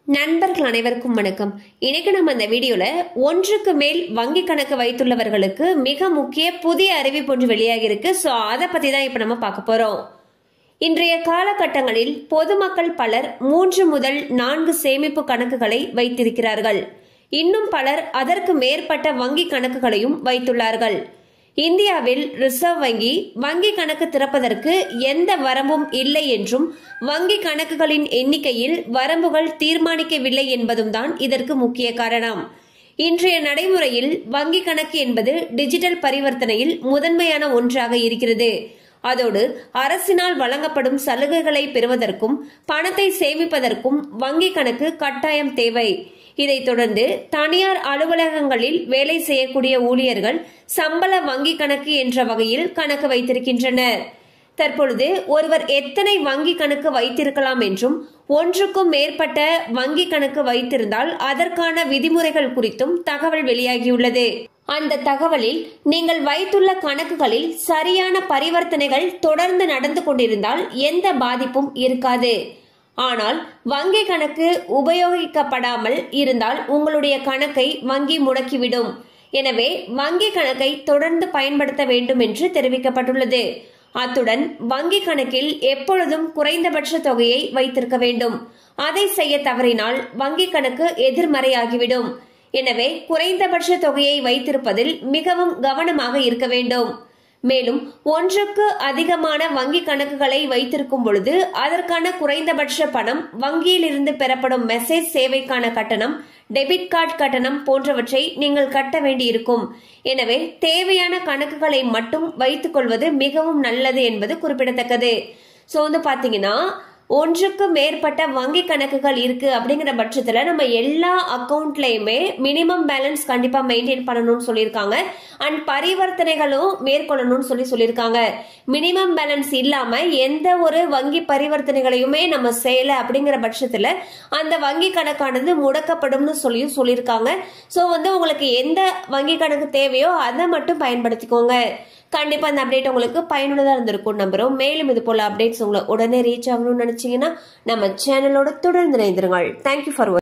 நண்பர்கள் அனைவருக்கும் வணக்கம். இன்னைக்கு நம்ம இந்த வீடியோல ஒன்றுக்கு மேல் வங்கி கணக்கு வைத்துள்ளவர்களுக்கு மிக முக்கிய புதிய அறிவிப்பு ஒன்று வெளியாகி இருக்கு. சோ அதை பத்தி தான் இப்ப நம்ம பார்க்க போறோம். இன்றைய காலகட்டங்களில் பொதுமக்கள் பலர் 3 முதல் 4 சேமிப்பு கணக்குகளை வைத்திருக்கிறார்கள். இன்னும் பலர் அதற்கு மேற்பட்ட வங்கி கணக்குகளையும் வைத்துள்ளார்கள். இந்தியாவில் ரிசர்வ் வங்கி கணக்கு திறப்பதற்கு எந்த வரம்பும் இல்லை என்றும் வங்கி கணக்குகளின் எண்ணிக்கையில் வரம்புகள் தீர்மானிக்கவில்லை என்பதும் தான் இதற்கு முக்கிய காரணம். இன்றைய நடைமுறையில் வங்கி கணக்கு என்பது டிஜிட்டல் பரிவர்த்தனையில் முதன்மையான ஒன்றாக இருக்கிறது. அதோடு அரசினால் வழங்கப்படும் சலுகைகளை பெறுவதற்கும் பணத்தை சேமிப்பதற்கும் வங்கி கணக்கு கட்டாயம் தேவை. இதைத் தொடர்ந்து தனியார் அலுவலகங்களில் வேலை செய்யக்கூடிய ஊழியர்கள் சம்பள வங்கி கணக்கு என்ற வகையில் கணக்கு வைத்திருக்கின்றனர். தற்பொழுது ஒருவர் எத்தனை வங்கி கணக்கு வைத்திருக்கலாம் என்றும் ஒன்றுக்கும் மேற்பட்ட வங்கி கணக்கு வைத்திருந்தால் அதற்கான விதிமுறைகள் குறித்தும் தகவல் வெளியாகியுள்ளது. அந்த தகவலில் நீங்கள் வைத்துள்ள கணக்குகளில் சரியான பரிவர்த்தனைகள் தொடர்ந்து நடந்து கொண்டிருந்தால் எந்த பாதிப்பும் இருக்காது. ஆனால் வங்கி கணக்கு உபயோகிக்கப்படாமல் இருந்தால் உங்களுடைய கணக்கை வங்கி முடக்கிவிடும். எனவே வங்கி கணக்கை தொடர்ந்து பயன்படுத்த வேண்டும் என்று தெரிவிக்கப்பட்டுள்ளது. அத்துடன் வங்கி கணக்கில் எப்பொழுதும் குறைந்தபட்ச தொகையை வைத்திருக்க வேண்டும். அதை செய்ய தவறினால் வங்கி கணக்கு எதிர்மறையாகிவிடும். எனவே குறைந்தபட்ச தொகையை வைத்திருப்பதில் மிகவும் கவனமாக இருக்க வேண்டும். மேலும் ஒன்றுக்கு அதிகமான வங்கி கணக்குகளை வைத்திருக்கும் பொழுது அதற்கான குறைந்தபட்ச பணம், வங்கியில் இருந்து பெறப்படும் மெசேஜ் சேவைக்கான கட்டணம், டெபிட் கார்டு கட்டணம் போன்றவற்றை நீங்கள் கட்ட வேண்டியிருக்கும். எனவே தேவையான கணக்குகளை மட்டும் வைத்துக் கொள்வது மிகவும் நல்லது என்பது குறிப்பிடத்தக்கது. சோ பாத்தீங்கன்னா ஒன்றுக்கு மேற்பட்ட வங்கி கணக்குகள் இருக்கு அப்படிங்கிற பட்சத்துல நம்ம எல்லா அக்கௌண்ட்லயுமே மினிமம் பேலன்ஸ் கண்டிப்பா மெயின்டைன் பண்ணணும்னு சொல்லியிருக்காங்க. அண்ட் பரிவர்த்தனைகளும் மேற்கொள்ளணும்னு சொல்லியிருக்காங்க. மினிமம் பேலன்ஸ் இல்லாம எந்த ஒரு வங்கி பரிவர்த்தனைகளையுமே நம்ம செய்யல அப்படிங்கிற பட்சத்துல அந்த வங்கி கணக்கானது முடக்கப்படும் சொல்லியிருக்காங்க. சோ உங்களுக்கு எந்த வங்கி கணக்கு தேவையோ அதை மட்டும் பயன்படுத்திக்கோங்க. கண்டிப்பா இந்த அப்டேட் உங்களுக்கு பயனுள்ளதா இருந்திருக்கும் நம்புறோம். மேலும் இது போல அப்டேட்ஸ் உங்களை உடனே ரீச் ஆகணும்னு நினைச்சீங்கன்னா நம்ம சேனலோட தொடர்ந்து இணைந்திருங்கள். Thank you for